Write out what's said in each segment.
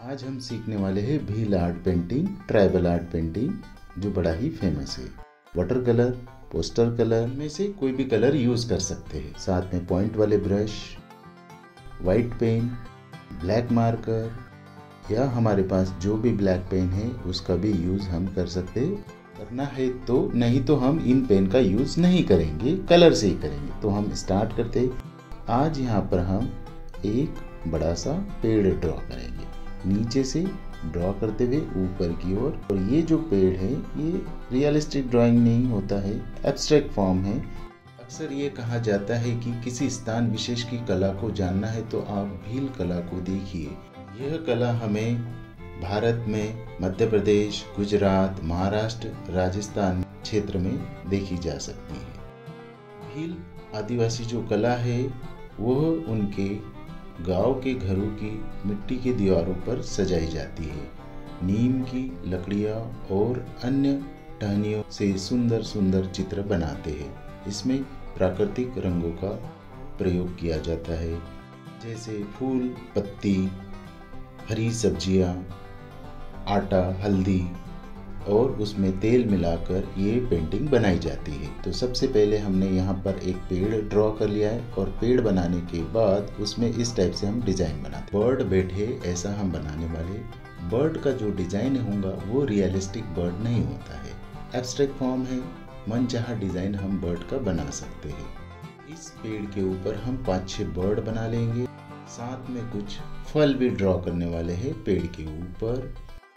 आज हम सीखने वाले हैं wheel art painting, tribal art painting, जो बड़ा ही फेमस है। वाटर कलर, पोस्टर कलर में से कोई भी कलर यूज कर सकते हैं। साथ में पॉइंट वाले brush, white pen, black marker या हमारे पास जो भी ब्लैक पेन है उसका भी यूज हम कर सकते हैं। करना है तो, नहीं तो हम इन पेन का यूज नहीं करेंगे, कलर से ही करेंगे। तो हम स्टार्ट करते हैं। आज यहाँ पर हम एक बड़ा सा पेड़ ड्रॉ करेंगे, नीचे से ड्रॉ करते हुए ऊपर की ओर। और ये जो पेड़ है ये रियलिस्टिक ड्राइंग नहीं होता है, एब्स्ट्रैक्ट फॉर्म है। अक्सर ये कहा जाता है कि किसी स्थान विशेष की कला को जानना है तो आप भील कला को देखिए। यह कला हमें भारत में मध्य प्रदेश, गुजरात, महाराष्ट्र, राजस्थान क्षेत्र में देखी जा सकती है। भील आदिवासी जो कला है वह उनके गांव के घरों की मिट्टी की दीवारों पर सजाई जाती है। नीम की लकड़ियां और अन्य टहनियों से सुंदर सुंदर चित्र बनाते हैं। इसमें प्राकृतिक रंगों का प्रयोग किया जाता है, जैसे फूल, पत्ती, हरी सब्जियां, आटा, हल्दी और उसमें तेल मिलाकर ये पेंटिंग बनाई जाती है। तो सबसे पहले हमने यहाँ पर एक पेड़ ड्रॉ कर लिया है और पेड़ बनाने के बाद उसमें इस टाइप से हम डिजाइन बनाते हैं। बर्ड बैठे ऐसा हम बनाने वाले। बर्ड का जो डिजाइन होगा वो रियलिस्टिक बर्ड नहीं होता है, एब्स्ट्रैक्ट फॉर्म है। मनचाहा डिजाइन हम बर्ड का बना सकते हैं। इस पेड़ के ऊपर हम 5-6 बर्ड बना लेंगे। साथ में कुछ फल भी ड्रॉ करने वाले हैं पेड़ के ऊपर,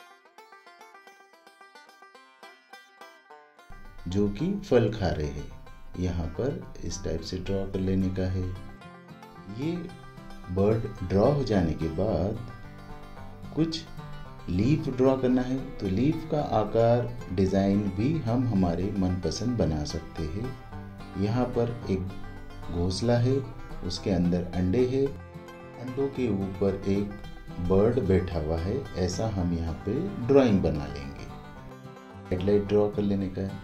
जो कि फल खा रहे हैं। यहाँ पर इस टाइप से ड्रॉ कर लेने का है। ये बर्ड ड्रॉ हो जाने के बाद कुछ लीफ ड्रॉ करना है। तो लीफ का आकार, डिजाइन भी हम हमारे मनपसंद बना सकते हैं। यहाँ पर एक घोंसला है, उसके अंदर अंडे है, अंडों के ऊपर एक बर्ड बैठा हुआ है, ऐसा हम यहाँ पे ड्राइंग बना लेंगे। हेडलाइट ड्रॉ कर लेने का है।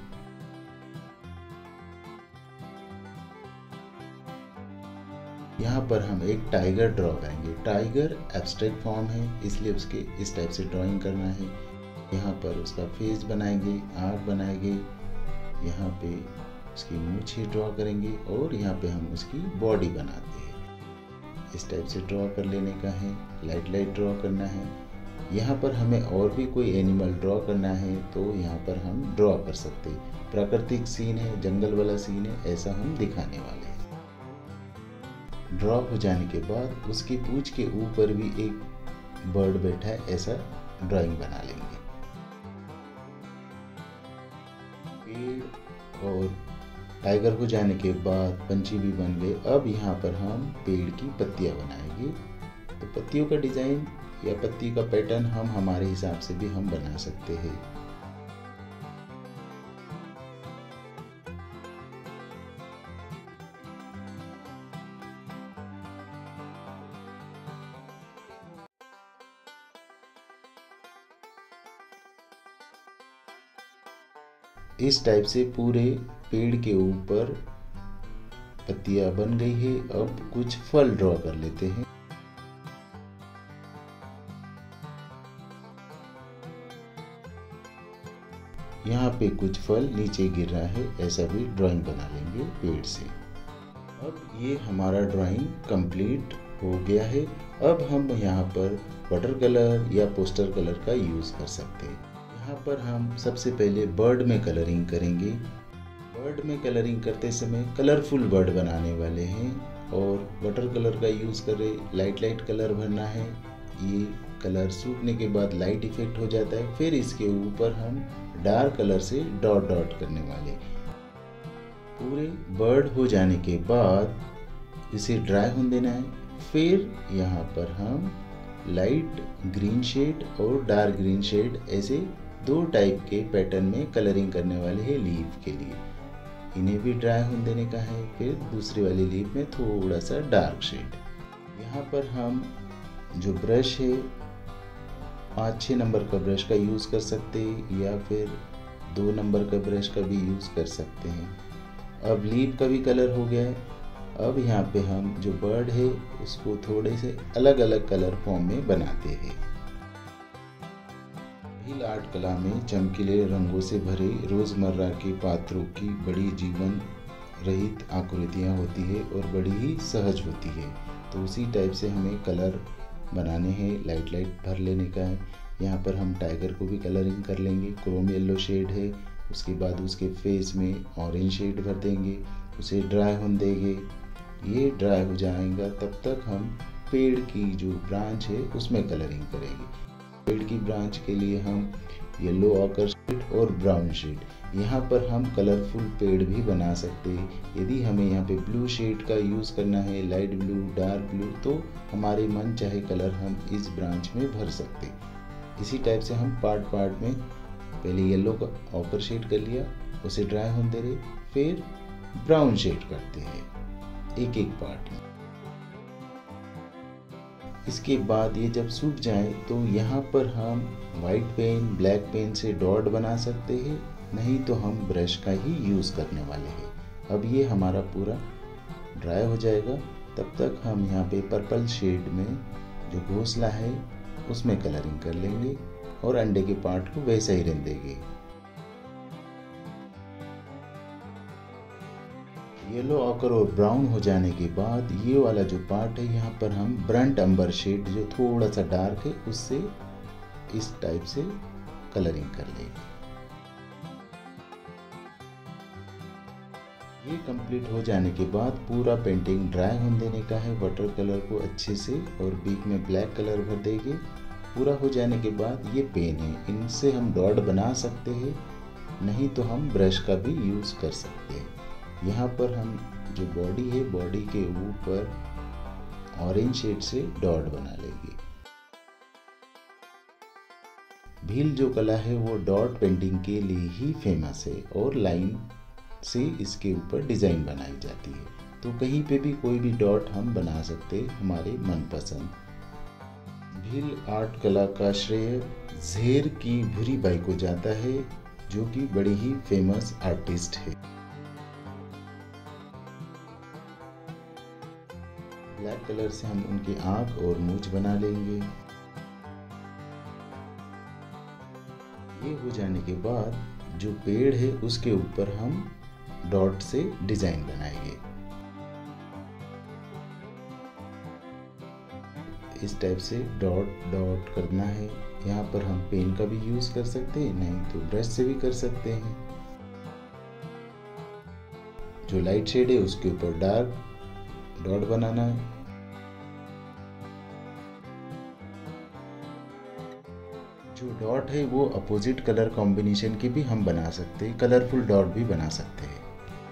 यहाँ पर हम एक टाइगर ड्रॉ करेंगे। टाइगर एब्स्ट्रैक्ट फॉर्म है, इसलिए उसके इस टाइप से ड्राइंग करना है। यहाँ पर उसका फेस बनाएंगे, आँख बनाएंगे, यहाँ पे उसकी मूंछें ड्रॉ करेंगे और यहाँ पे हम उसकी बॉडी बनाते हैं। इस टाइप से ड्रॉ कर लेने का है। लाइट ड्रॉ करना है। यहाँ पर हमें और भी कोई एनिमल ड्रॉ करना है तो यहाँ पर हम ड्रॉ कर सकते हैं। प्राकृतिक सीन है, जंगल वाला सीन है, ऐसा हम दिखाने वाले हैं। ड्रॉ हो जाने के बाद उसकी पूंछ के ऊपर भी एक बर्ड बैठा है, ऐसा ड्राइंग बना लेंगे। पेड़ और टाइगर हो जाने के बाद पंछी भी बन गए। अब यहाँ पर हम पेड़ की पत्तियां बनाएंगे। तो पत्तियों का डिजाइन या पत्ती का पैटर्न हम हमारे हिसाब से भी हम बना सकते हैं। इस टाइप से पूरे पेड़ के ऊपर पत्तियां बन गई है। अब कुछ फल ड्रॉ कर लेते हैं। यहाँ पे कुछ फल नीचे गिर रहा है, ऐसा भी ड्राइंग बना लेंगे पेड़ से। अब ये हमारा ड्राइंग कंप्लीट हो गया है। अब हम यहाँ पर वाटर कलर या पोस्टर कलर का यूज कर सकते हैं। यहाँ पर हम सबसे पहले बर्ड में कलरिंग करेंगे। बर्ड में कलरिंग करते समय कलरफुल बर्ड बनाने वाले हैं और वाटर कलर का यूज करें। लाइट कलर भरना है। ये कलर सूखने के बाद लाइट इफेक्ट हो जाता है। फिर इसके ऊपर हम डार्क कलर से डॉट करने वाले। पूरे बर्ड हो जाने के बाद इसे ड्राई होने देना है। फिर यहाँ पर हम लाइट ग्रीन शेड और डार्क ग्रीन शेड, ऐसे 2 टाइप के पैटर्न में कलरिंग करने वाले हैं लीफ के लिए। इन्हें भी ड्राई होने देने का है। फिर दूसरी वाली लीफ में थोड़ा सा डार्क शेड। यहाँ पर हम जो ब्रश है 5-6 नंबर का ब्रश का यूज कर सकते हैं या फिर 2 नंबर का ब्रश का भी यूज कर सकते हैं। अब लीफ का भी कलर हो गया है। अब यहाँ पे हम जो बर्ड है उसको थोड़े से अलग अलग कलर फॉर्म में बनाते हैं। भील आर्ट कला में चमकीले रंगों से भरे रोज़मर्रा के पात्रों की बड़ी जीवन रहित आकृतियाँ होती है और बड़ी ही सहज होती है। तो उसी टाइप से हमें कलर बनाने हैं, लाइट भर लेने का है। यहाँ पर हम टाइगर को भी कलरिंग कर लेंगे। क्रोम येलो शेड है, उसके बाद उसके फेस में ऑरेंज शेड भर देंगे, उसे ड्राई होने देंगे। ये ड्राई हो जाएगा तब तक हम पेड़ की जो ब्रांच है उसमें कलरिंग करेंगे। पेड़ की ब्रांच के लिए हम येलो ऑकर शेड और ब्राउन शेड, यहाँ पर हम कलरफुल पेड़ भी बना सकते हैं। यदि हमें यहाँ पे ब्लू शेड का यूज़ करना है, लाइट ब्लू, डार्क ब्लू, तो हमारे मन चाहे कलर हम इस ब्रांच में भर सकते हैं। इसी टाइप से हम पार्ट में पहले येलो का ऑकर शेड कर लिया, उसे ड्राई होने दे रहे, फिर ब्राउन शेड करते हैं एक पार्ट में। इसके बाद ये जब सूख जाए तो यहाँ पर हम वाइट पेन, ब्लैक पेन से डॉट बना सकते हैं, नहीं तो हम ब्रश का ही यूज़ करने वाले हैं। अब ये हमारा पूरा ड्राई हो जाएगा, तब तक हम यहाँ पे पर्पल शेड में जो घोंसला है उसमें कलरिंग कर लेंगे और अंडे के पार्ट को वैसे ही रहने देंगे। येलो ऑकर और ब्राउन हो जाने के बाद ये वाला जो पार्ट है यहाँ पर हम ब्रंट अंबर शेड जो थोड़ा सा डार्क है उससे इस टाइप से कलरिंग कर लेंगे। ये कंप्लीट हो जाने के बाद पूरा पेंटिंग ड्राई होने देने का है। वाटर कलर को अच्छे से और बीच में ब्लैक कलर भर देंगे। पूरा हो जाने के बाद ये पेन है, इनसे हम डॉट बना सकते हैं, नहीं तो हम ब्रश का भी यूज़ कर सकते हैं। यहाँ पर हम जो बॉडी है, बॉडी के ऊपर ऑरेंज शेड से डॉट बना लेंगे। भील जो कला है वो डॉट पेंटिंग के लिए ही फेमस है और लाइन से इसके ऊपर डिजाइन बनाई जाती है। तो कहीं पे भी कोई भी डॉट हम बना सकते हैं हमारे मनपसंद। भील आर्ट कला का श्रेय झेर की भूरी बाई को जाता है, जो कि बड़ी ही फेमस आर्टिस्ट है। ब्लैक कलर से हम उनकी आंख और मूंछ बना लेंगे। ये हो जाने के बाद जो पेड़ है उसके ऊपर हम डॉट से डिजाइन बनाएंगे। इस टाइप से डॉट करना है। यहाँ पर हम पेन का भी यूज कर सकते हैं, नहीं तो ब्रश से भी कर सकते हैं। जो लाइट शेड है उसके ऊपर डार्क डॉट बनाना है। जो डॉट है वो अपोजिट कलर कॉम्बिनेशन के भी हम बना सकते हैं, कलरफुल डॉट भी बना सकते हैं।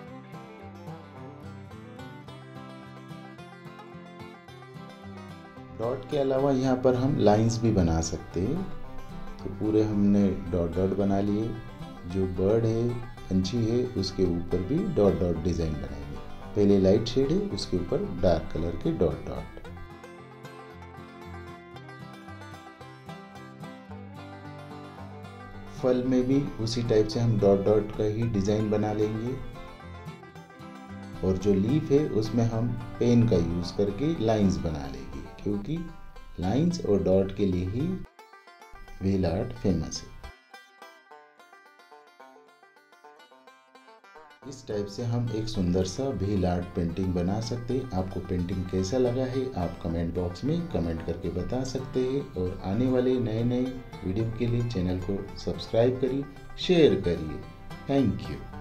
डॉट के अलावा यहाँ पर हम लाइंस भी बना सकते हैं। तो पूरे हमने डॉट बना लिए। जो बर्ड है, पंछी है, उसके ऊपर भी डॉट डिजाइन बनाएंगे। पहले लाइट शेड है, उसके ऊपर डार्क कलर के डॉट। फल में भी उसी टाइप से हम डॉट का ही डिजाइन बना लेंगे। और जो लीफ है उसमें हम पेन का यूज करके लाइंस बना लेंगे, क्योंकि लाइंस और डॉट के लिए ही व्हील आर्ट फेमस है। इस टाइप से हम एक सुंदर सा व्हील आर्ट पेंटिंग बना सकते हैं। आपको पेंटिंग कैसा लगा है आप कमेंट बॉक्स में कमेंट करके बता सकते हैं। और आने वाले नए वीडियो के लिए चैनल को सब्सक्राइब करिए, शेयर करिए। Thank you.